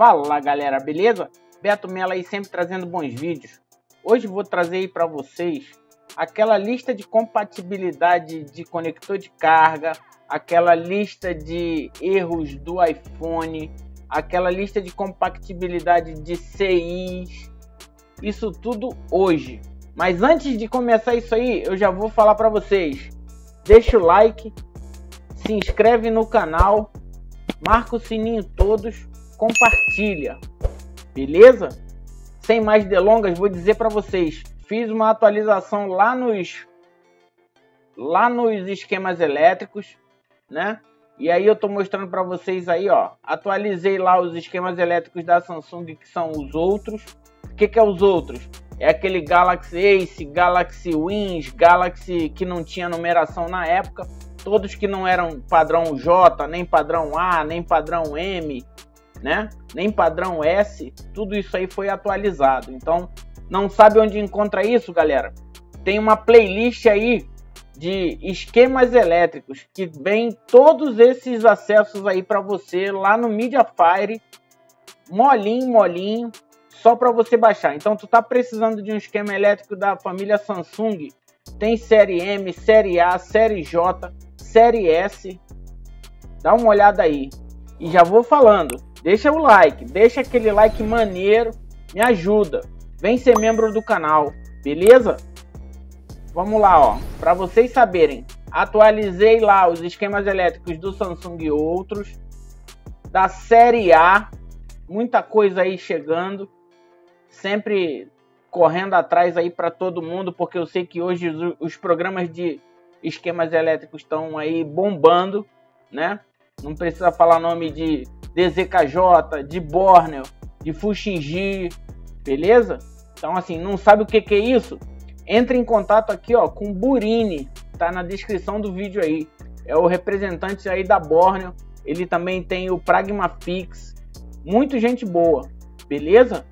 Fala galera, beleza? Beto Mello aí, sempre trazendo bons vídeos. Hoje vou trazer aí para vocês aquela lista de compatibilidade de conector de carga, aquela lista de erros do iPhone, aquela lista de compatibilidade de CIs, isso tudo hoje. Mas antes de começar isso aí, eu já vou falar para vocês. Deixa o like, se inscreve no canal, marca o sininho todos, compartilha, beleza? Sem mais delongas, vou dizer para vocês, fiz uma atualização lá nos esquemas elétricos, né? E aí eu tô mostrando para vocês aí, ó, atualizei lá os esquemas elétricos da Samsung, que são os outros. O que é os outros? É aquele Galaxy Ace, Galaxy Wins, Galaxy que não tinha numeração na época, todos que não eram padrão J, nem padrão A, nem padrão M, né? Nem padrão S, tudo isso aí foi atualizado. Então, não sabe onde encontra isso, galera? Tem uma playlist aí de esquemas elétricos que vem todos esses acessos aí para você lá no Mediafire, molinho, só para você baixar. Então, tu tá precisando de um esquema elétrico da família Samsung, tem série M, série A, série J, série S, dá uma olhada aí. E já vou falando, deixa o like, deixa aquele like maneiro, me ajuda. Vem ser membro do canal, beleza? Vamos lá, ó, para vocês saberem, atualizei lá os esquemas elétricos do Samsung e outros, da série A, muita coisa aí chegando, sempre correndo atrás aí para todo mundo, porque eu sei que hoje os programas de esquemas elétricos estão aí bombando, né? Não precisa falar nome de DZKJ, de Borneo, de Fuxinji, beleza? Então assim, não sabe o que é isso? Entre em contato aqui, ó, com o Burini, tá na descrição do vídeo aí. É o representante aí da Borneo, ele também tem o Pragmafix, muito gente boa, beleza?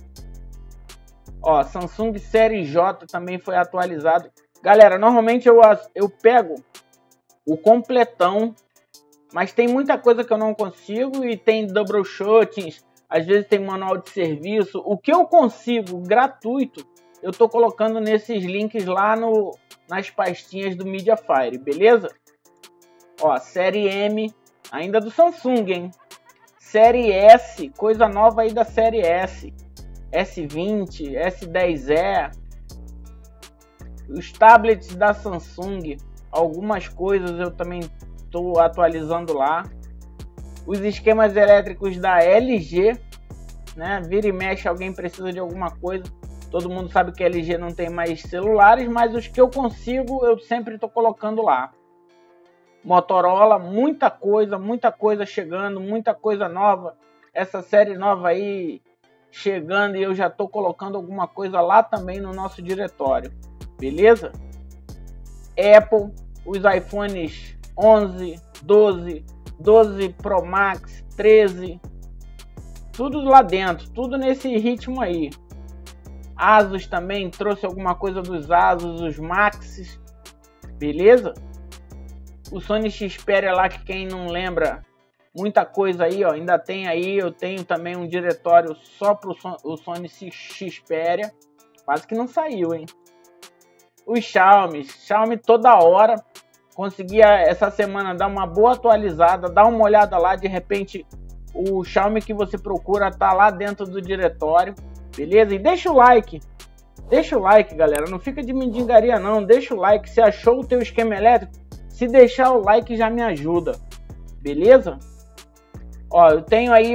Ó, Samsung série J também foi atualizado. Galera, normalmente eu pego o completão, mas tem muita coisa que eu não consigo e tem double shootings, às vezes tem manual de serviço. O que eu consigo gratuito, eu tô colocando nesses links lá nas pastinhas do Mediafire, beleza? Ó, série M, ainda do Samsung, hein? Série S, coisa nova aí da série S. S20, S10e, os tablets da Samsung, algumas coisas eu também estou atualizando lá. Os esquemas elétricos da LG, né? Vira e mexe, alguém precisa de alguma coisa. Todo mundo sabe que a LG não tem mais celulares, mas os que eu consigo eu sempre estou colocando lá. Motorola, muita coisa chegando, muita coisa nova. Essa série nova aí chegando e eu já estou colocando alguma coisa lá também no nosso diretório, beleza? Apple, os iPhones 11, 12, 12 Pro Max, 13, tudo lá dentro, tudo nesse ritmo aí. Asus também, trouxe alguma coisa dos Asus, os Maxes, beleza? O Sony Xperia lá, que quem não lembra, muita coisa aí, ó, ainda tem aí, eu tenho também um diretório só pro o Sony Xperia, quase que não saiu, hein? Os Xiaomi toda hora, consegui essa semana dar uma boa atualizada, dá uma olhada lá, de repente o Xiaomi que você procura tá lá dentro do diretório, beleza? E deixa o like, galera, não fica de mendigaria não, deixa o like, se achou o teu esquema elétrico, se deixar o like já me ajuda, beleza? Ó, eu tenho aí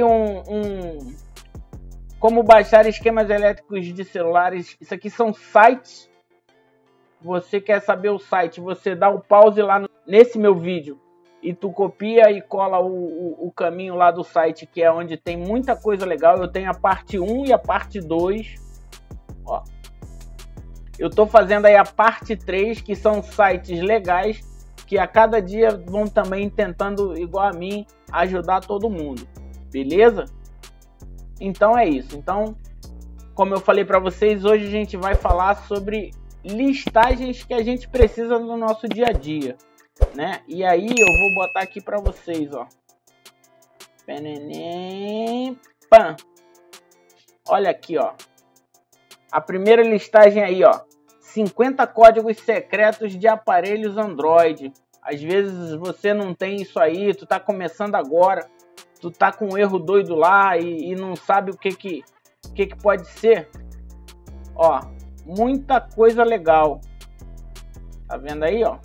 como baixar esquemas elétricos de celulares. Isso aqui são sites. Você quer saber o site, você dá o pause lá nesse meu vídeo e tu copia e cola o caminho lá do site, que é onde tem muita coisa legal. Eu tenho a parte 1 e a parte 2. Ó, eu tô fazendo aí a parte 3, que são sites legais, que a cada dia vão também tentando, igual a mim, ajudar todo mundo, beleza? Então é isso. Então, como eu falei para vocês, hoje a gente vai falar sobre listagens que a gente precisa no nosso dia a dia, né? E aí eu vou botar aqui para vocês, ó. Pam! Olha aqui, ó. A primeira listagem aí, ó. 50 códigos secretos de aparelhos Android. Às vezes você não tem isso aí, tu tá começando agora, tu tá com um erro doido lá e não sabe o que pode ser. Ó, muita coisa legal. Tá vendo aí, ó?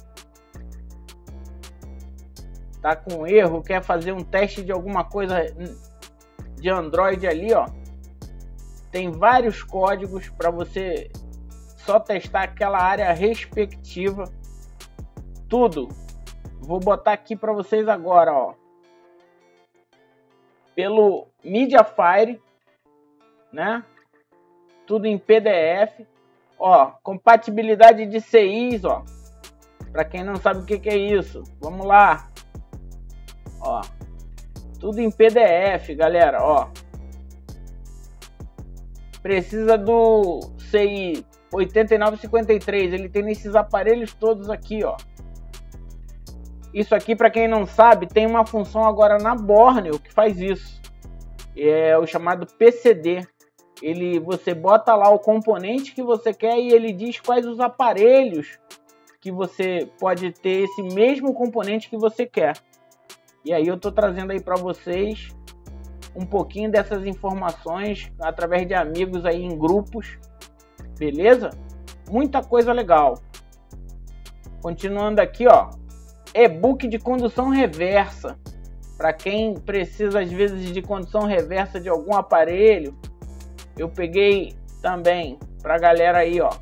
Tá com erro, quer fazer um teste de alguma coisa de Android ali, ó. Tem vários códigos para você só testar aquela área respectiva. Tudo. Vou botar aqui para vocês agora, ó. Pelo Mediafire, né? Tudo em PDF. Ó, compatibilidade de CIs, ó. Para quem não sabe o que é isso, vamos lá. Ó, tudo em PDF, galera, ó. Precisa do CI 8953, ele tem nesses aparelhos todos aqui, ó. Isso aqui, para quem não sabe, tem uma função agora na Borneo que faz isso. É o chamado PCD. Você bota lá o componente que você quer e ele diz quais os aparelhos que você pode ter esse mesmo componente que você quer. E aí eu tô trazendo aí para vocês um pouquinho dessas informações através de amigos aí em grupos, beleza? Muita coisa legal. Continuando aqui, ó, e-book de condução reversa. Para quem precisa às vezes de condução reversa de algum aparelho, eu peguei também pra galera aí, ó.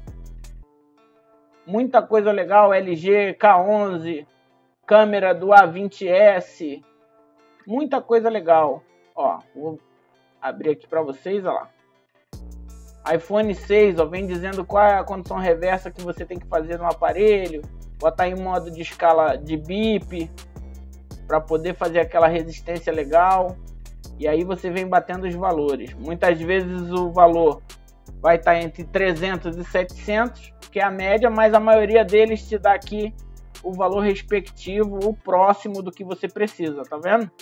Muita coisa legal, LG K11, câmera do A20S, muita coisa legal. Ó, vou abrir aqui para vocês, ó lá. iPhone 6, ó, vem dizendo qual é a condução reversa que você tem que fazer no aparelho. Botar em modo de escala de bip para poder fazer aquela resistência legal. E aí você vem batendo os valores. Muitas vezes o valor vai estar entre 300 e 700, que é a média, mas a maioria deles te dá aqui o valor respectivo, o próximo do que você precisa, tá vendo?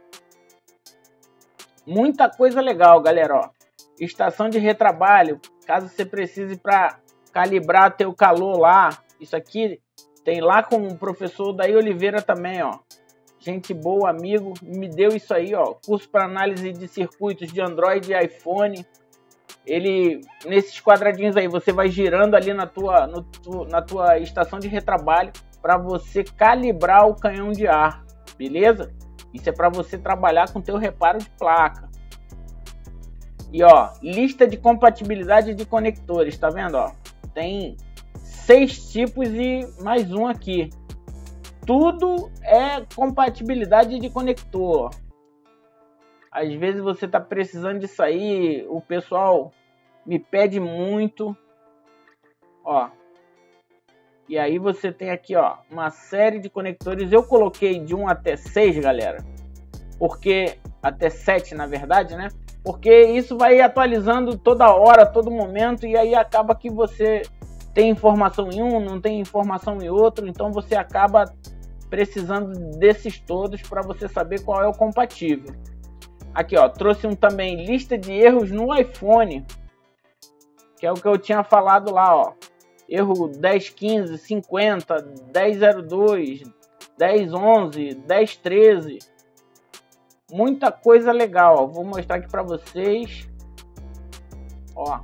Muita coisa legal, galera, ó. Estação de retrabalho, caso você precise para calibrar teu calor lá. Isso aqui tem lá com o professor Daí Oliveira também, ó. Gente boa, amigo, me deu isso aí, ó. Curso para análise de circuitos de Android e iPhone. Ele, nesses quadradinhos aí, você vai girando ali na tua estação de retrabalho para você calibrar o canhão de ar, beleza? Isso é para você trabalhar com teu reparo de placa. E ó, lista de compatibilidade de conectores, tá vendo, ó? Tem 6 tipos e mais um aqui. Tudo é compatibilidade de conector. Às vezes você tá precisando disso aí, o pessoal me pede muito. Ó. E aí você tem aqui, ó, uma série de conectores. Eu coloquei de 1 até 6, galera. Porque até 7, na verdade, né? Porque isso vai atualizando toda hora, todo momento, e aí acaba que você tem informação em um, não tem informação em outro, então você acaba precisando desses todos para você saber qual é o compatível. Aqui, ó, trouxe também lista de erros no iPhone, que é o que eu tinha falado lá, ó. Erro 10.15, 50, 10.02, 10.11, 10.13. Muita coisa legal, ó. Vou mostrar aqui para vocês. Ó.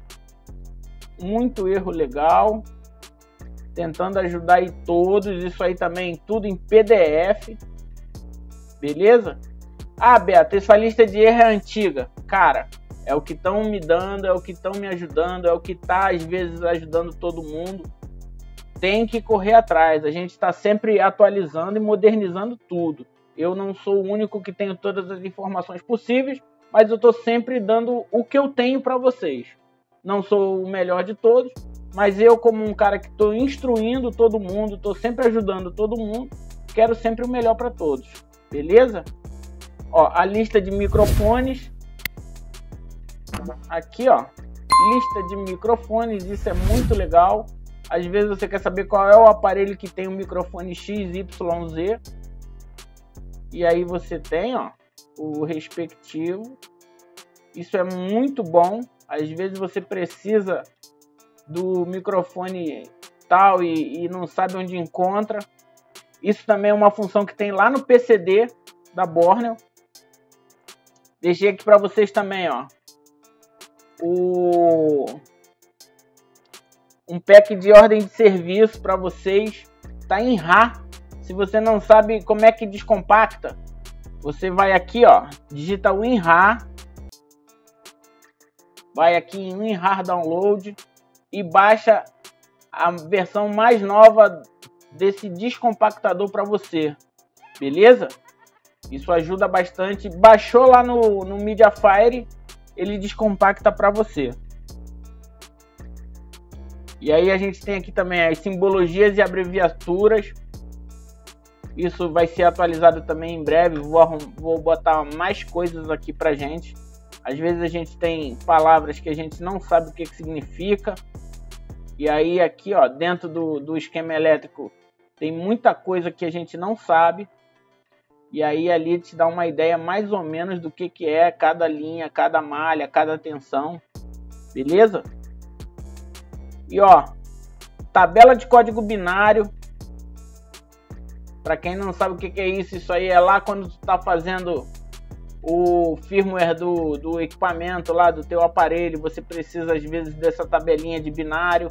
Muito erro legal. Tentando ajudar aí todos. Isso aí também, tudo em PDF. Beleza? Ah, Beto, essa lista de erro é antiga. Cara, é o que estão me dando, é o que estão me ajudando, é o que está às vezes ajudando todo mundo. Tem que correr atrás. A gente está sempre atualizando e modernizando tudo. Eu não sou o único que tenho todas as informações possíveis, mas eu estou sempre dando o que eu tenho para vocês. Não sou o melhor de todos, mas eu, como um cara que estou instruindo todo mundo, estou sempre ajudando todo mundo, quero sempre o melhor para todos. Beleza? Ó, a lista de microfones. Aqui, ó. Lista de microfones, isso é muito legal. Às vezes você quer saber qual é o aparelho que tem o microfone XYZ. E aí você tem, ó, o respectivo. Isso é muito bom. Às vezes você precisa do microfone tal e não sabe onde encontra. Isso também é uma função que tem lá no PCD da Borneo. Deixei aqui para vocês também, ó, um pack de ordem de serviço para vocês. Tá em RAR. Se você não sabe como é que descompacta, você vai aqui, ó, digita WinRAR, vai aqui em WinRAR Download e baixa a versão mais nova desse descompactador para você, beleza? Isso ajuda bastante. Baixou lá no Mediafire, ele descompacta para você. E aí a gente tem aqui também as simbologias e abreviaturas. Isso vai ser atualizado também em breve. Vou botar mais coisas aqui pra gente. Às vezes a gente tem palavras que a gente não sabe o que significa. E aí aqui, ó, dentro do esquema elétrico tem muita coisa que a gente não sabe. E aí ali te dá uma ideia mais ou menos do que é cada linha, cada malha, cada tensão. Beleza? E ó, tabela de código binário. Para quem não sabe o que é isso aí é lá quando tu tá fazendo o firmware do equipamento lá, do teu aparelho. Você precisa às vezes dessa tabelinha de binário.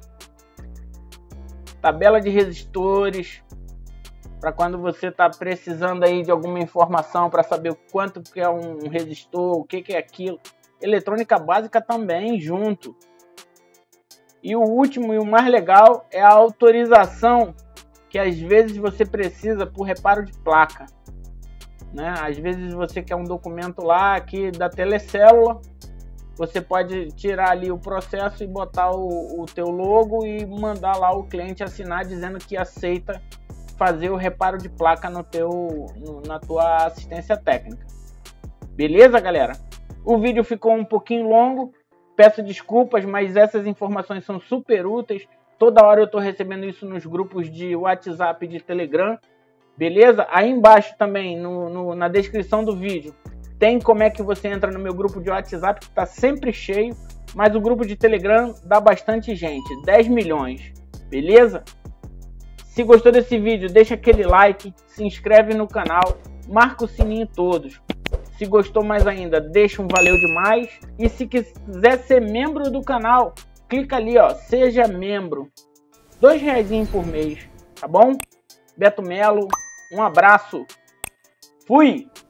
Tabela de resistores, para quando você está precisando aí de alguma informação para saber o quanto que é um resistor, o que é aquilo. Eletrônica básica também junto. E o último e o mais legal é a autorização que às vezes você precisa por reparo de placa, né? Às vezes você quer um documento lá aqui da telecélula, você pode tirar ali o processo e botar o teu logo e mandar lá o cliente assinar dizendo que aceita fazer o reparo de placa na tua assistência técnica. Beleza, galera? O vídeo ficou um pouquinho longo, peço desculpas, mas essas informações são super úteis. Toda hora eu estou recebendo isso nos grupos de WhatsApp e de Telegram. Beleza? Aí embaixo também, na descrição do vídeo, tem como é que você entra no meu grupo de WhatsApp, que está sempre cheio, mas o grupo de Telegram dá bastante gente, 10 milhões, beleza? Se gostou desse vídeo, deixa aquele like, se inscreve no canal, marca o sininho todos. Se gostou mais ainda, deixa um valeu demais. E se quiser ser membro do canal, clica ali, ó, seja membro. R$2 por mês, tá bom? Beto Melo, um abraço. Fui!